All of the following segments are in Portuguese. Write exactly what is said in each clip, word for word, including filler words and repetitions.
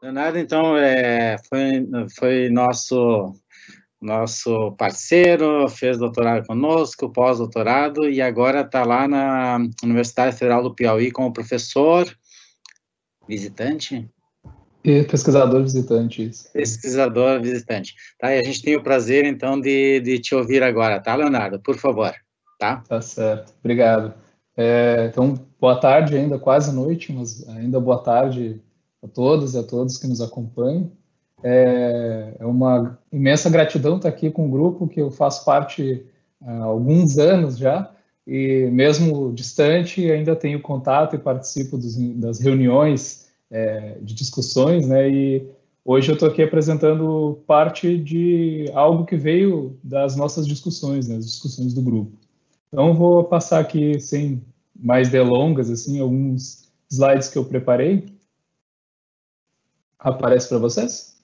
Leonardo, então, é, foi, foi nosso, nosso parceiro, fez doutorado conosco, pós-doutorado, e agora está lá na Universidade Federal do Piauí como professor visitante? E pesquisador visitante, isso. Pesquisador visitante. Tá, e a gente tem o prazer, então, de, de te ouvir agora, tá, Leonardo? Por favor, tá? Tá certo, obrigado. É, então, boa tarde ainda, quase noite, mas ainda boa tarde a todas e a todos que nos acompanham. É, é uma imensa gratidão estar aqui com um grupo que eu faço parte há alguns anos já, e mesmo distante ainda tenho contato e participo dos, das reuniões é, de discussões, né, e hoje eu estou aqui apresentando parte de algo que veio das nossas discussões, né, as discussões do grupo. Então, vou passar aqui, sem mais delongas, assim, alguns slides que eu preparei. Aparece para vocês?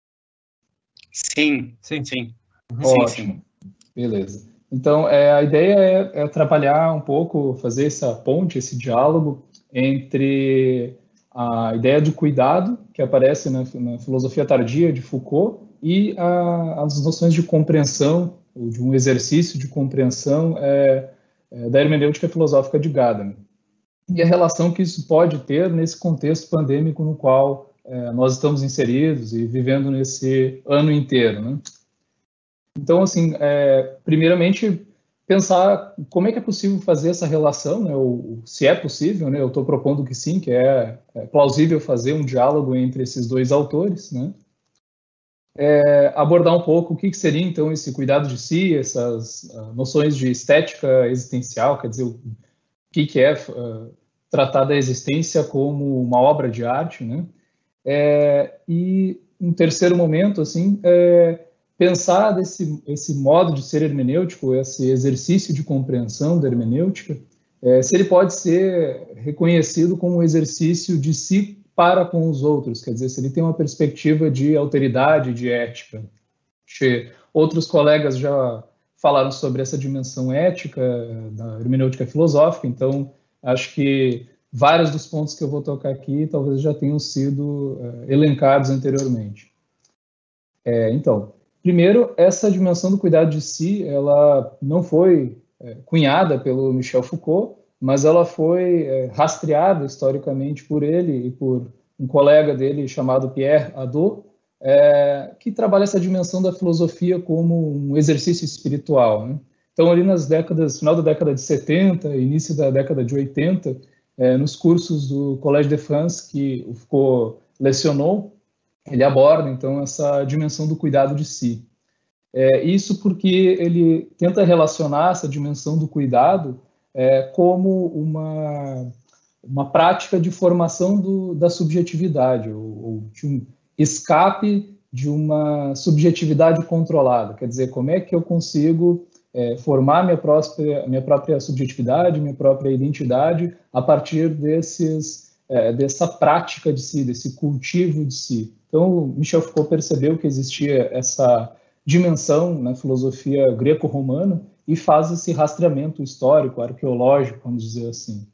Sim, sim, sim. Uhum. Ótimo, sim, sim. Beleza. Então, é, a ideia é, é trabalhar um pouco, fazer essa ponte, esse diálogo entre a ideia de cuidado, que aparece na, na filosofia tardia de Foucault, e a, as noções de compreensão, ou de um exercício de compreensão é, é, da hermenêutica filosófica de Gadamer. E a relação que isso pode ter nesse contexto pandêmico no qual é, nós estamos inseridos e vivendo nesse ano inteiro, né? Então, assim, é, primeiramente, pensar como é que é possível fazer essa relação, né, ou se é possível, né, eu estou propondo que sim, que é, é plausível fazer um diálogo entre esses dois autores, né, é, abordar um pouco o que, que seria, então, esse cuidado de si, essas uh, noções de estética existencial, quer dizer, o que, que é uh, tratar da existência como uma obra de arte, né, é, e um terceiro momento, assim, é, pensar desse esse modo de ser hermenêutico, esse exercício de compreensão da hermenêutica, é, se ele pode ser reconhecido como um exercício de si para com os outros, quer dizer, se ele tem uma perspectiva de alteridade, de ética. Outros colegas já falaram sobre essa dimensão ética da hermenêutica filosófica, então acho que vários dos pontos que eu vou tocar aqui talvez já tenham sido é, elencados anteriormente. É, então, primeiro, essa dimensão do cuidado de si, ela não foi é, cunhada pelo Michel Foucault, mas ela foi é, rastreada historicamente por ele e por um colega dele chamado Pierre Hadot, é, que trabalha essa dimensão da filosofia como um exercício espiritual, né? Então, ali nas décadas, final da década de setenta, início da década de oitenta, é, nos cursos do Collège de France que o Foucault lecionou, ele aborda, então, essa dimensão do cuidado de si. É, isso porque ele tenta relacionar essa dimensão do cuidado é, como uma, uma prática de formação do, da subjetividade, ou, ou de um escape de uma subjetividade controlada. Quer dizer, como é que eu consigo é, formar minha própria, minha própria subjetividade, minha própria identidade a partir desses, é, dessa prática de si, desse cultivo de si. Então, Michel Foucault percebeu que existia essa dimensão na filosofia greco-romana e faz esse rastreamento histórico, arqueológico, vamos dizer assim.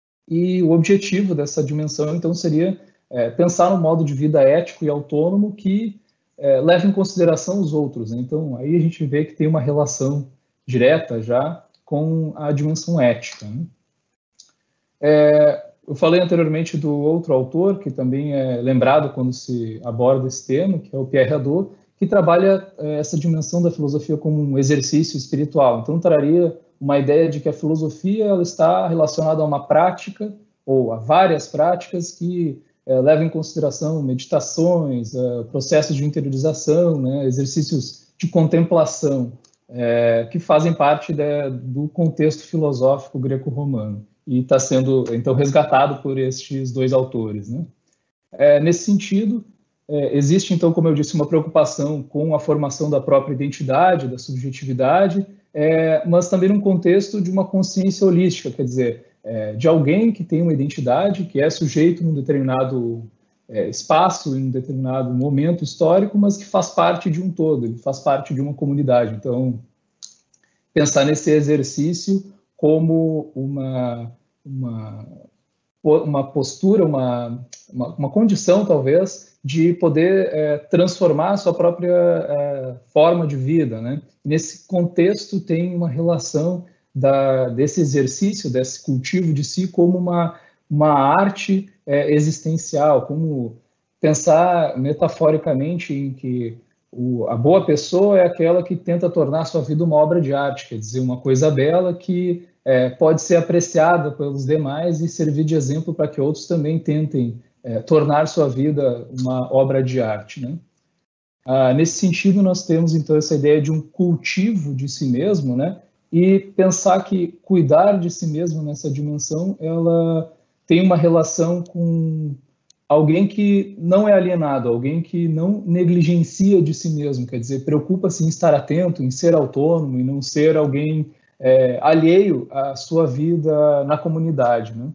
E o objetivo dessa dimensão, então, seria é, pensar no modo de vida ético e autônomo que é, leva em consideração os outros, né? Então, aí a gente vê que tem uma relação direta já com a dimensão ética, né? É, eu falei anteriormente do outro autor, que também é lembrado quando se aborda esse tema, que é o Pierre Hadot, que trabalha é, essa dimensão da filosofia como um exercício espiritual. Então, traria uma ideia de que a filosofia ela está relacionada a uma prática, ou a várias práticas, que é, levam em consideração meditações, é, processos de interiorização, né, exercícios de contemplação, é, que fazem parte de, do contexto filosófico greco-romano. E está sendo, então, resgatado por estes dois autores, né? É, nesse sentido, é, existe, então, como eu disse, uma preocupação com a formação da própria identidade, da subjetividade, é, mas também num contexto de uma consciência holística, quer dizer, é, de alguém que tem uma identidade, que é sujeito num determinado é, espaço, em um determinado momento histórico, mas que faz parte de um todo, ele faz parte de uma comunidade. Então, pensar nesse exercício como uma... uma uma postura, uma, uma, uma condição, talvez, de poder é, transformar a sua própria é, forma de vida, né? Nesse contexto, tem uma relação da, desse exercício, desse cultivo de si, como uma, uma arte é, existencial, como pensar metaforicamente em que o, a boa pessoa é aquela que tenta tornar a sua vida uma obra de arte, quer dizer, uma coisa bela que é, pode ser apreciada pelos demais e servir de exemplo para que outros também tentem é, tornar sua vida uma obra de arte, né? Ah, nesse sentido, nós temos, então, essa ideia de um cultivo de si mesmo, né? E pensar que cuidar de si mesmo nessa dimensão, ela tem uma relação com alguém que não é alienado, alguém que não negligencia de si mesmo, quer dizer, preocupa-se em estar atento, em ser autônomo e não ser alguém é, alheio à sua vida na comunidade, né?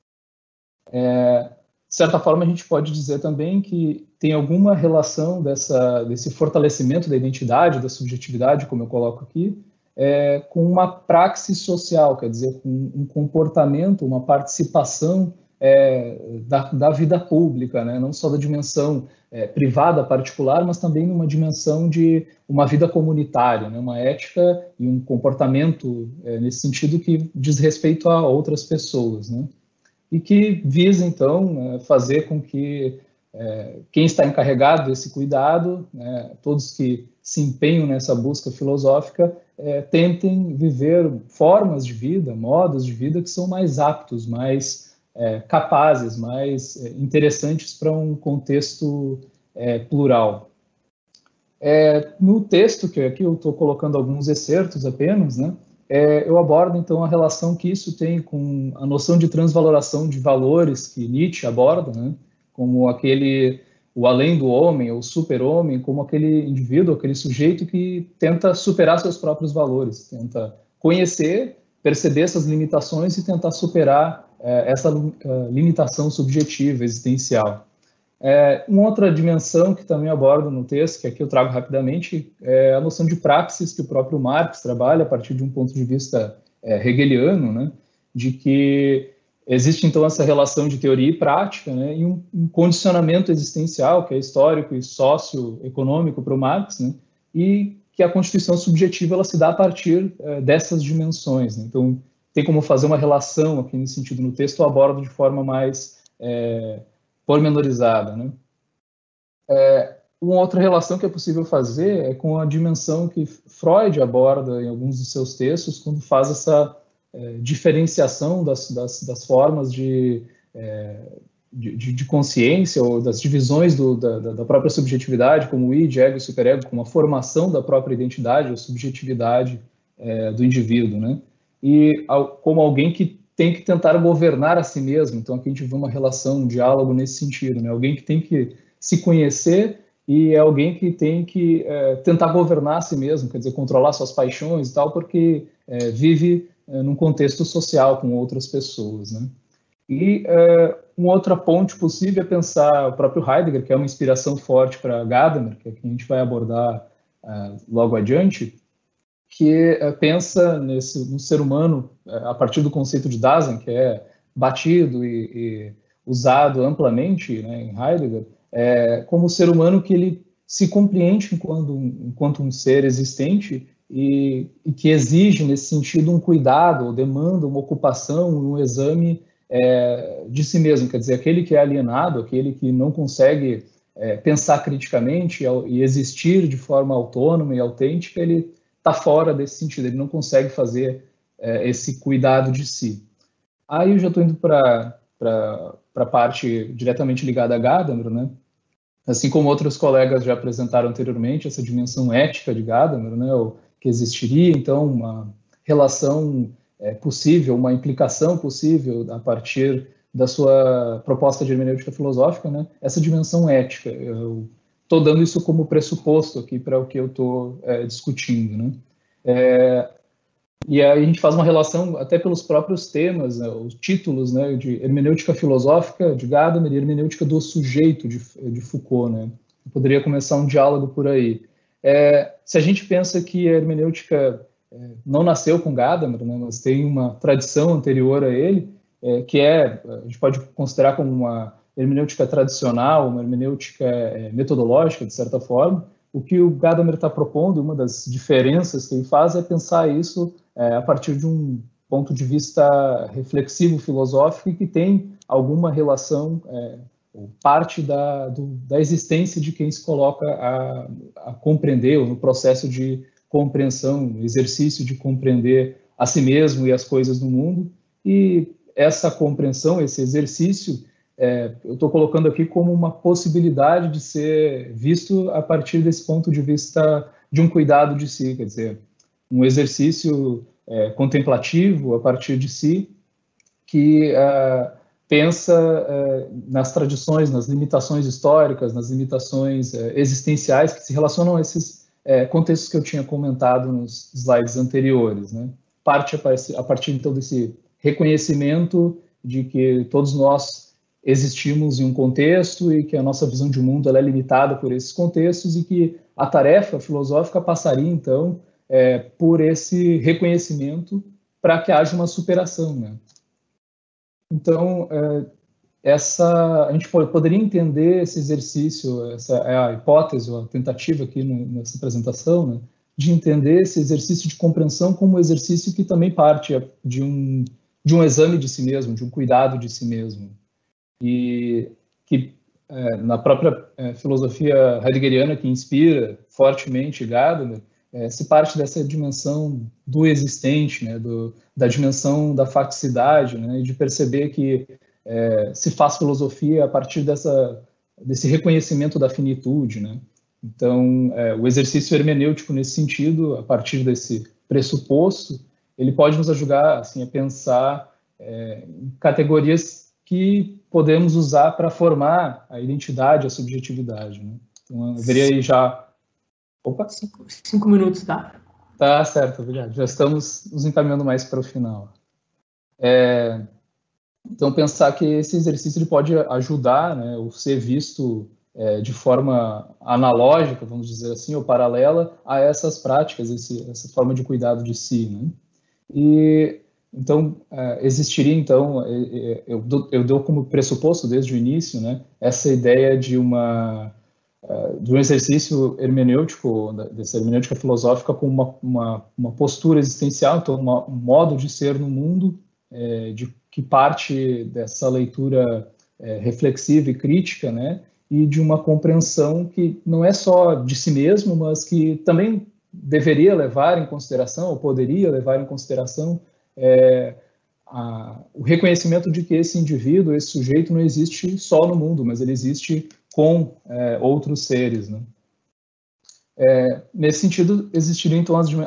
É, de certa forma, a gente pode dizer também que tem alguma relação dessa, desse fortalecimento da identidade, da subjetividade, como eu coloco aqui, é, com uma praxis social, quer dizer, com um comportamento, uma participação é, da, da vida pública, né? Não só da dimensão é, privada, particular, mas também numa dimensão de uma vida comunitária, né? Uma ética e um comportamento é, nesse sentido que diz respeito a outras pessoas, né? E que visa, então, fazer com que é, quem está encarregado desse cuidado, né, todos que se empenham nessa busca filosófica, é, tentem viver formas de vida, modos de vida que são mais aptos, mais é, capazes, mais é, interessantes para um contexto é, plural. É, no texto, que aqui eu estou colocando alguns excertos apenas, né, É, eu abordo, então, a relação que isso tem com a noção de transvaloração de valores que Nietzsche aborda, né? Como aquele, o além do homem, o super-homem, como aquele indivíduo, aquele sujeito que tenta superar seus próprios valores, tenta conhecer, perceber essas limitações e tentar superar é, essa é, limitação subjetiva, existencial. É, uma outra dimensão que também abordo no texto, que aqui eu trago rapidamente, é a noção de praxis que o próprio Marx trabalha a partir de um ponto de vista é, hegeliano, né, de que existe então essa relação de teoria e prática, né, e um, um condicionamento existencial que é histórico e socioeconômico para o Marx, né, e que a constituição subjetiva ela se dá a partir é, dessas dimensões, né. Então tem como fazer uma relação aqui nesse sentido no texto, eu abordo de forma mais é, pormenorizada, né? É, uma outra relação que é possível fazer é com a dimensão que Freud aborda em alguns de seus textos, quando faz essa é, diferenciação das, das, das formas de, é, de, de, consciência ou das divisões do, da, da própria subjetividade, como o id, ego e superego, como a formação da própria identidade ou subjetividade é, do indivíduo, né? E ao, como alguém que tem que tentar governar a si mesmo. Então, aqui a gente vê uma relação, um diálogo nesse sentido, né? Alguém que tem que se conhecer e é alguém que tem que é, tentar governar a si mesmo, quer dizer, controlar suas paixões e tal, porque é, vive é, num contexto social com outras pessoas, né? E é, uma outra ponte possível é pensar o próprio Heidegger, que é uma inspiração forte para Gadamer, que, é que a gente vai abordar é, logo adiante, que é, pensa nesse, no ser humano é, a partir do conceito de Dasein, que é batido e, e usado amplamente, né, em Heidegger, é, como o ser humano que ele se compreende enquanto um, enquanto um ser existente e, e que exige, nesse sentido, um cuidado, ou demanda uma ocupação, um exame é, de si mesmo. Quer dizer, aquele que é alienado, aquele que não consegue é, pensar criticamente e existir de forma autônoma e autêntica, ele está fora desse sentido, ele não consegue fazer é, esse cuidado de si. Aí eu já estou indo para a parte diretamente ligada a Gadamer, né? Assim como outros colegas já apresentaram anteriormente, essa dimensão ética de Gadamer, né? O que existiria, então, uma relação é, possível, uma implicação possível a partir da sua proposta de hermenêutica filosófica, né? Essa dimensão ética. Eu, Estou dando isso como pressuposto aqui para o que eu estou é, discutindo, né? É, e aí a gente faz uma relação até pelos próprios temas, né, os títulos, né, de hermenêutica filosófica de Gadamer e hermenêutica do sujeito de, de Foucault, né? Eu poderia começar um diálogo por aí. É, se a gente pensa que a hermenêutica é, não nasceu com Gadamer, né, mas tem uma tradição anterior a ele, é, que é, a gente pode considerar como uma hermenêutica tradicional, uma hermenêutica é, metodológica, de certa forma. O que o Gadamer está propondo, uma das diferenças que ele faz, é pensar isso é, a partir de um ponto de vista reflexivo, filosófico, e que tem alguma relação, é, parte da, do, da existência de quem se coloca a, a compreender, ou no processo de compreensão, exercício de compreender a si mesmo e as coisas do mundo. E essa compreensão, esse exercício, é, eu estou colocando aqui como uma possibilidade de ser visto a partir desse ponto de vista de um cuidado de si, quer dizer, um exercício é, contemplativo a partir de si, que é, pensa é, nas tradições, nas limitações históricas, nas limitações é, existenciais que se relacionam a esses é, contextos que eu tinha comentado nos slides anteriores, né? Parte a partir, então, desse reconhecimento de que todos nós existimos em um contexto e que a nossa visão de mundo ela é limitada por esses contextos e que a tarefa filosófica passaria, então, é, por esse reconhecimento para que haja uma superação, né? Então, é, essa, a gente poderia entender esse exercício, essa é a hipótese, a tentativa aqui no, nessa apresentação, né, de entender esse exercício de compreensão como um exercício que também parte de um, de um exame de si mesmo, de um cuidado de si mesmo. E que, é, na própria é, filosofia heideggeriana, que inspira fortemente Gadamer, é, se parte dessa dimensão do existente, né, do, da dimensão da faticidade, né, de perceber que é, se faz filosofia a partir dessa, desse reconhecimento da finitude, né? Então, é, o exercício hermenêutico nesse sentido, a partir desse pressuposto, ele pode nos ajudar assim, a pensar é, em categorias que podemos usar para formar a identidade, a subjetividade, né? Então, eu veria aí já... Opa! Cinco, cinco minutos, tá? Tá certo, obrigado. Já estamos nos encaminhando mais para o final. É, então, pensar que esse exercício ele pode ajudar, né, ou ser visto é, de forma analógica, vamos dizer assim, ou paralela a essas práticas, esse, essa forma de cuidado de si, né? E, então, é, existiria, então, é, eu, dou, eu dou como pressuposto desde o início, né, essa ideia de uma... de um exercício hermenêutico, dessa hermenêutica filosófica, com uma, uma, uma postura existencial, então uma, um modo de ser no mundo, é, de, que parte dessa leitura é, reflexiva e crítica, né, e de uma compreensão que não é só de si mesmo, mas que também deveria levar em consideração, ou poderia levar em consideração, é, a, o reconhecimento de que esse indivíduo, esse sujeito, não existe só no mundo, mas ele existe com é, outros seres, né? É, nesse sentido, existiriam então as,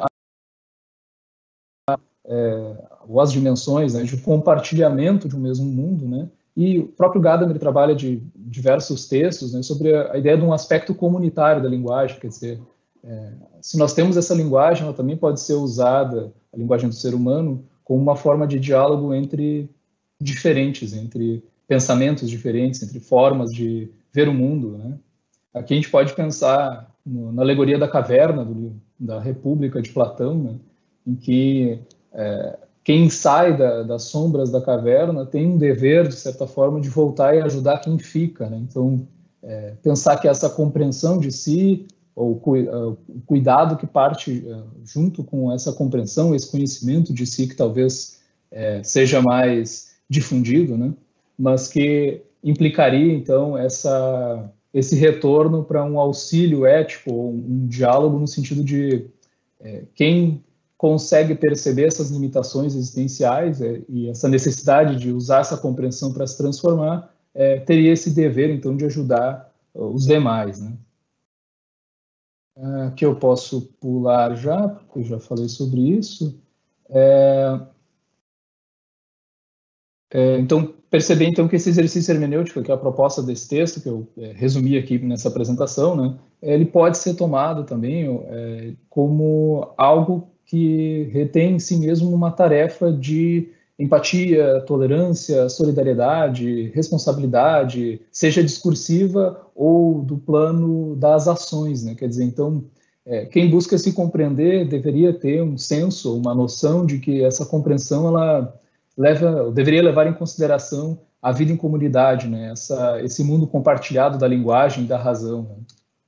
é, as dimensões, né, de compartilhamento de um mesmo mundo, né? E o próprio Gadamer trabalha de diversos textos, né, sobre a, a ideia de um aspecto comunitário da linguagem, quer dizer, é, se nós temos essa linguagem, ela também pode ser usada, a linguagem do ser humano, como uma forma de diálogo entre diferentes, entre pensamentos diferentes, entre formas de ver o mundo, né? Aqui a gente pode pensar no, na alegoria da caverna, do, da República de Platão, né? Em que é, quem sai da, das sombras da caverna tem um dever, de certa forma, de voltar e ajudar quem fica, né? Então, é, pensar que essa compreensão de si, ou o cuidado que parte é, junto com essa compreensão, esse conhecimento de si, que talvez é, seja mais difundido, né? Mas que implicaria, então, essa, esse retorno para um auxílio ético, um, um diálogo no sentido de é, quem consegue perceber essas limitações existenciais é, e essa necessidade de usar essa compreensão para se transformar, é, teria esse dever, então, de ajudar os demais, né? Aqui eu posso pular já, porque eu já falei sobre isso. É, é, então, perceber então que esse exercício hermenêutico, que é a proposta desse texto, que eu é, resumi aqui nessa apresentação, né, ele pode ser tomado também é, como algo que retém em si mesmo uma tarefa de empatia, tolerância, solidariedade, responsabilidade, seja discursiva ou do plano das ações, né? Quer dizer, então, é, quem busca se compreender deveria ter um senso, uma noção de que essa compreensão ela leva, deveria levar em consideração a vida em comunidade, né? Essa, esse mundo compartilhado da linguagem e da razão. Né?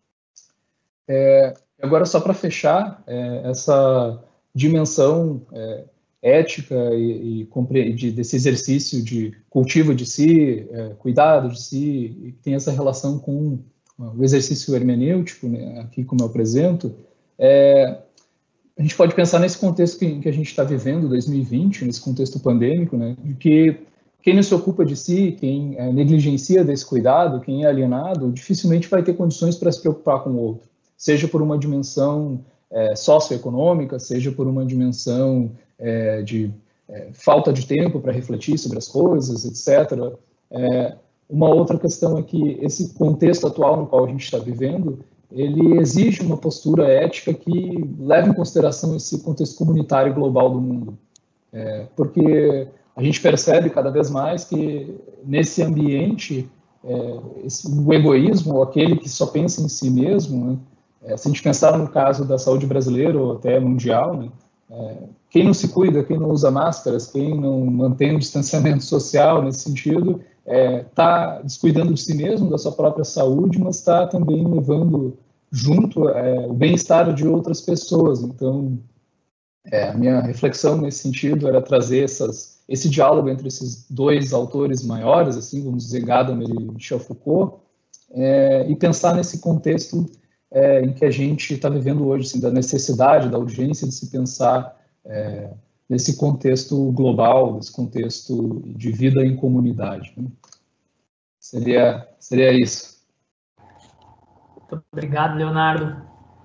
É, agora, só para fechar, é, essa dimensão é, ética e, e de, desse exercício de cultivo de si, é, cuidado de si, e tem essa relação com o exercício hermenêutico, né, aqui como eu apresento, é, a gente pode pensar nesse contexto que, que a gente está vivendo, dois mil e vinte, nesse contexto pandêmico, né, de que quem não se ocupa de si, quem é, negligencia desse cuidado, quem é alienado, dificilmente vai ter condições para se preocupar com o outro, seja por uma dimensão é, socioeconômica, seja por uma dimensão é, de é, falta de tempo para refletir sobre as coisas, etcétera. É, uma outra questão é que esse contexto atual no qual a gente está vivendo, ele exige uma postura ética que leve em consideração esse contexto comunitário global do mundo. É, porque a gente percebe cada vez mais que nesse ambiente, é, esse, o egoísmo, ou aquele que só pensa em si mesmo, né, é, se a gente pensar no caso da saúde brasileira ou até mundial, né, é, quem não se cuida, quem não usa máscaras, quem não mantém o distanciamento social nesse sentido, está é, descuidando de si mesmo, da sua própria saúde, mas está também levando junto é, o bem-estar de outras pessoas. Então, é, a minha reflexão nesse sentido era trazer essas, esse diálogo entre esses dois autores maiores, assim, vamos dizer, Gadamer e Michel Foucault, é, e pensar nesse contexto é, em que a gente está vivendo hoje, assim, da necessidade, da urgência de se pensar é, nesse contexto global, nesse contexto de vida em comunidade. Né? Seria, seria isso. Muito obrigado, Leonardo.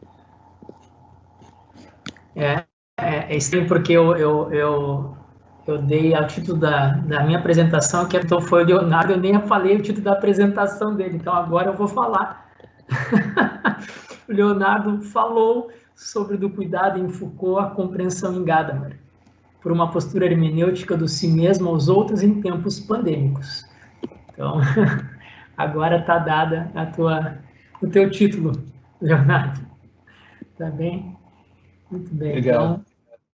É, é, é estranho porque eu, eu, eu, eu dei ao título da, da minha apresentação, que então foi o Leonardo, eu nem falei o título da apresentação dele, então agora eu vou falar. O Leonardo falou sobre do cuidado em Foucault, a compreensão em Gadamer, por uma postura hermenêutica do si mesmo aos outros em tempos pandêmicos. Então, agora está dada a tua, o teu título, Leonardo. Tá bem? Muito bem. Obrigado. Então,